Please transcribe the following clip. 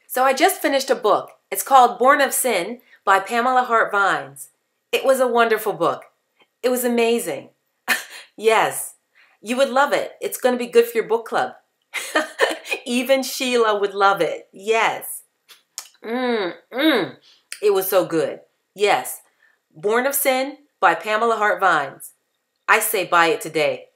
So I just finished a book. It's called Born of Sin by Pamela Hart Vines. It was a wonderful book. It was amazing. Yes, you would love it. It's going to be good for your book club. Even Sheila would love it. Yes. It was so good. Yes. Born of Sin by Pamela Hart Vines. I say buy it today.